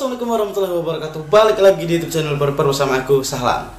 Assalamualaikum warahmatullahi wabarakatuh. Balik lagi di YouTube channel Barbar bersama aku Sahlan.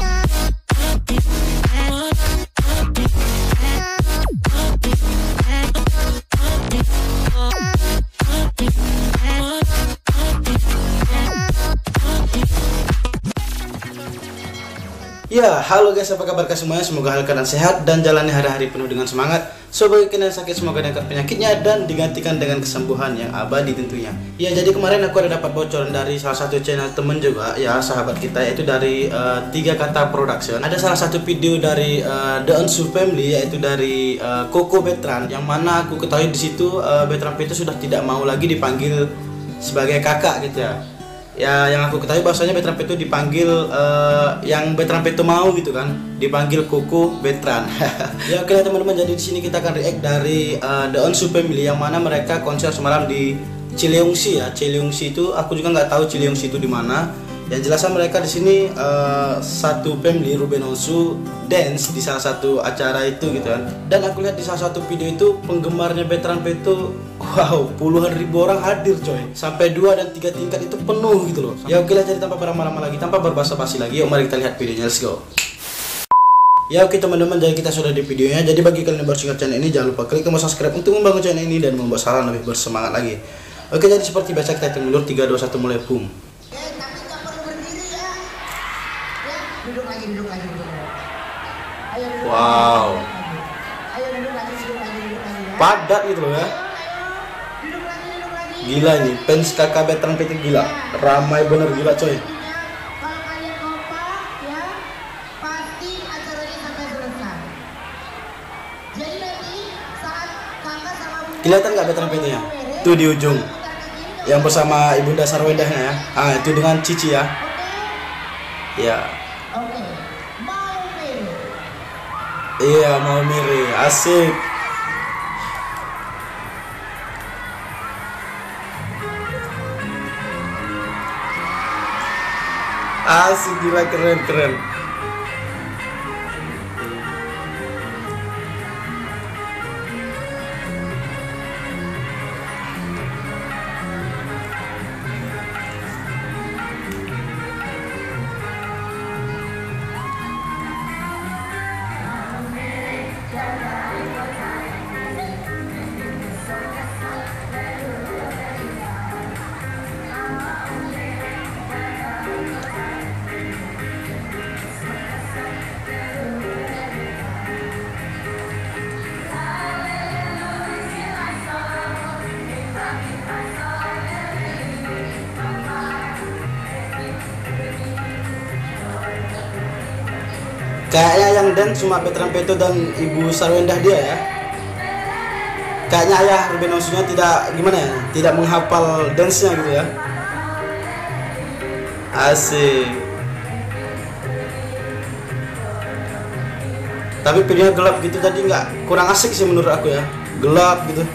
Ya, halo guys, apa kabar semuanya? Semoga kalian sehat dan jalani hari-hari penuh dengan semangat. So, bagi kalian yang sakit, semoga diangkat penyakitnya dan digantikan dengan kesembuhan yang abadi tentunya. Ya, jadi kemarin aku ada dapat bocoran dari salah satu channel temen juga, ya sahabat kita, yaitu dari Tiga Kata Production. Ada salah satu video dari The Onsu Family, yaitu dari Koko Betran, yang mana aku ketahui di situ Betran itu sudah tidak mau lagi dipanggil sebagai kakak gitu ya. Ya, yang aku ketahui bahwasanya Betran itu dipanggil yang Betran itu mau gitu kan, dipanggil Koko Betran. Ya oke teman-teman, jadi di sini kita akan react dari The Onsu Family, yang mana mereka konser semalam di Cileungsi ya. Cileungsi itu aku juga nggak tahu Cileungsi itu di mana. Yang jelasnya mereka di sini satu family Ruben Onsu dance di salah satu acara itu gitu kan. Dan aku lihat di salah satu video itu penggemarnya Betran itu wow, puluhan ribu orang hadir coy. Sampai 2 dan 3 tingkat itu penuh gitu loh. Ya oke lah, jadi tanpa berlama-lama lagi, tanpa berbasa-basi lagi, yuk mari kita lihat videonya, let's go. Ya oke teman-teman, jadi kita sudah di videonya. Jadi bagi kalian yang baru singgah channel ini, jangan lupa klik tombol subscribe untuk membangun channel ini dan membuat Sahlan lebih bersemangat lagi. Oke, jadi seperti biasa kita hitung mundur 3, 2, 1 mulai, boom. Duduk lagi. Ayo duduk. Wow. Ayo duduk lagi ya. Padat gitu loh ya. Duduk lagi. Gila ini, fans kakak Betran PT gila. Ramai bener gila coy. Kalau kalian kompak ya, pasti acaranya sampai selesai. Jadi nanti saat kakak sama bunda, Kelihatan nggak Betran PT-nya? Tuh di ujung. Yang bersama Ibunda Sarwendahnya ya. Ah, itu dengan Cici ya. Ya. Oke. Mau pilih. Iya, mau mirip. Asik. Asik, gila, keren. Kayaknya yang dance cuma Betran Peto dan Ibu Sarwendah dia ya. Kayaknya ayah Ruben Onsunya tidak gimana ya, tidak menghafal dance-nya gitu ya. Asik. Tapi videonya gelap gitu tadi, nggak, kurang asik sih menurut aku ya. Gelap gitu.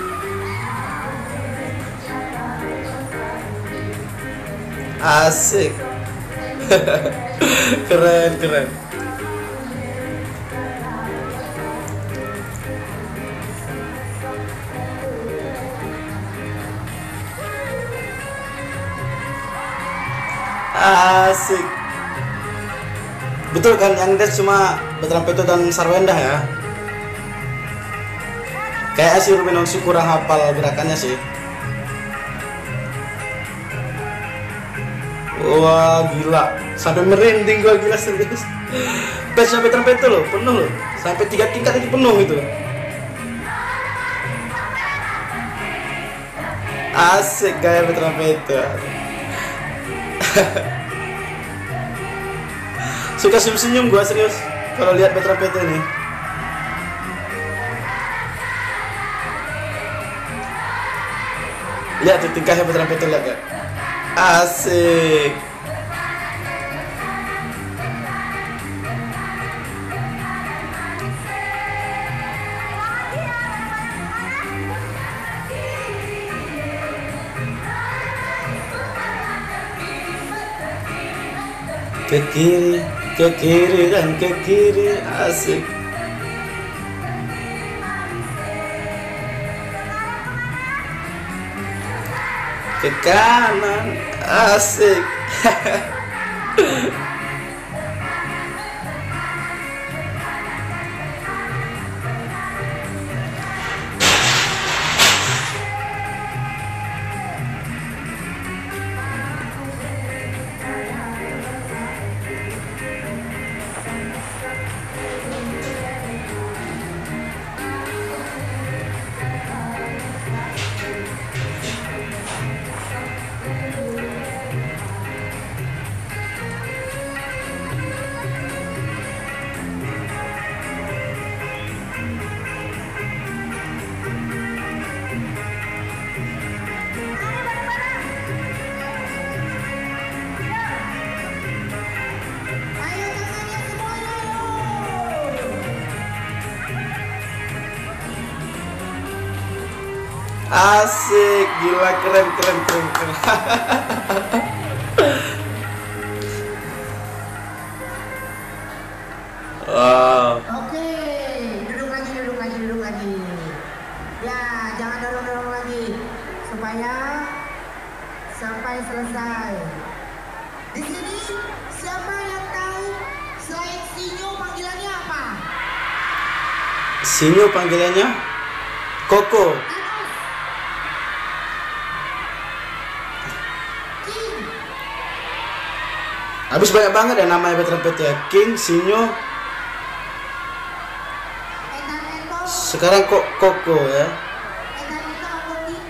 Asik. Keren. Asik. Betul kan, yang dance cuma Betran Peto dan Sarwendah ya. Kayaknya si Ruben Onsu kurang hafal gerakannya sih. Wah gila, sampai merinding gua, gila serius. Fansnya Betran Peto loh, penuh loh. Sampai 3 tingkat itu penuh gitu. Asik gaya Betran Peto. Suka senyum gua serius kalau lihat Betran PT ini. Lihat tuh tingkahnya Betran PT, lihat gak? Asik. Ke kiri dan ke kiri, asik. ke kanan. Asik. Ayo tangannya semuanya yuk. Asik, gila, keren. Wow. Oke, duduk lagi. Ya, jangan dorong lagi supaya sampai selesai. Di sini siapa yang tahu selain Sinyo panggilannya apa? Sinyo panggilannya Koko. Thanos. King. Habis banyak banget ya namanya veteran PT ya. King, Sinyo, Etan-Eto. sekarang kok Koko ya. Etan-Eto upload TV.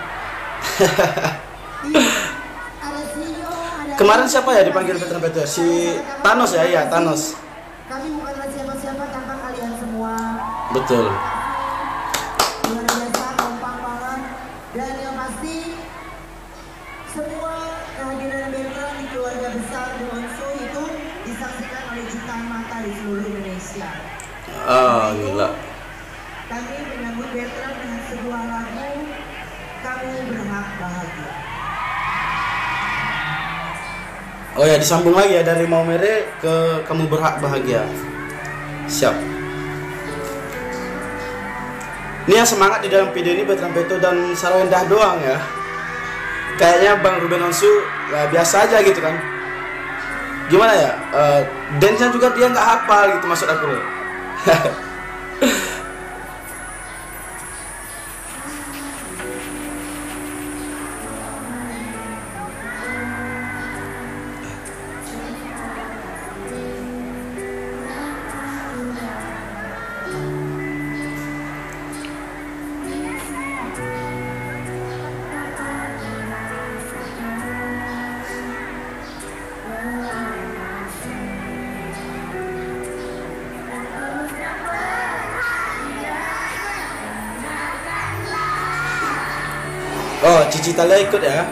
Ada Sinyo, ada Kemarin siapa ya dipanggil veteran PT? Si Thanos ya, iya Thanos. Kami bukanlah siapa-siapa tanpa kalian semua. Betul. Luar biasa, kompak banget. Dan yang pasti semua kehadiran veteran di keluarga besar The Onsu itu disaksikan oleh jutaan mata di seluruh Indonesia. Ah, gila. Kami menyambut veteran dengan sebuah lagu Kamu Berhak Bahagia. Oh ya, disambung lagi ya dari Mau Mere ke Kamu Berhak Bahagia. Siap. Ini yang semangat di dalam video ini veteran Beto dan Sarwendah doang ya. Kayaknya Bang Ruben Onsu ya biasa aja gitu kan. Gimana ya? Dance-nya juga dia nggak hafal gitu maksud aku loh. Oh, Cici Talia ikut ya.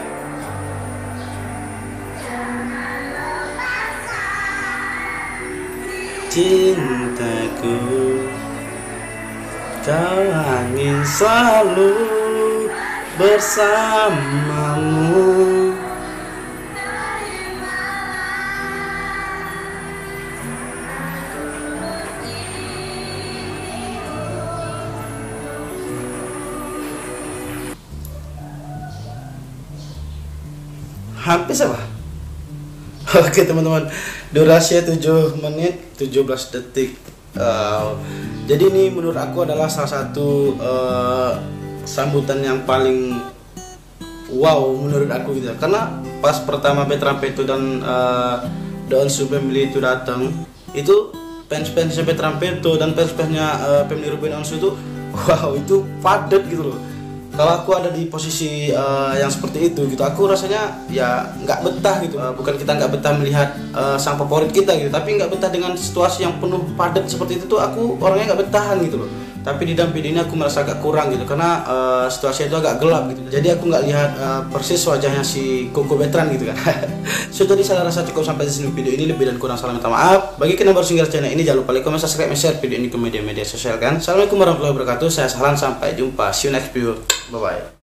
Cintaku, kau ingin selalu bersamamu. Hampir sama. Oke teman-teman, durasinya 7 menit 17 detik. Jadi ini menurut aku adalah salah satu sambutan yang paling wow menurut aku gitu. Karena pas pertama veteran Peto dan The Onsu Family itu datang, itu fans-fansnya veteran Peto dan fans-fansnya Family Ruben Onsu itu wow, itu padat gitu loh. Kalau aku ada di posisi yang seperti itu gitu, aku rasanya ya nggak betah gitu. Bukan kita nggak betah melihat sang favorit kita gitu, tapi nggak betah dengan situasi yang penuh padat seperti itu tuh aku orangnya nggak betahan gitu loh. Tapi di dalam video ini aku merasa agak kurang gitu, karena situasi itu agak gelap gitu. Jadi aku nggak lihat persis wajahnya si Koko veteran gitu kan. So jadi saya rasa cukup sampai di sini video ini, lebih dan kurang salah minta maaf. Bagi kalian yang baru singgah channel ini, jangan lupa like, comment, subscribe, dan share video ini ke media-media sosial kan. Assalamualaikum warahmatullahi wabarakatuh. Saya Sahlan, sampai jumpa. See you next video. Bye bye.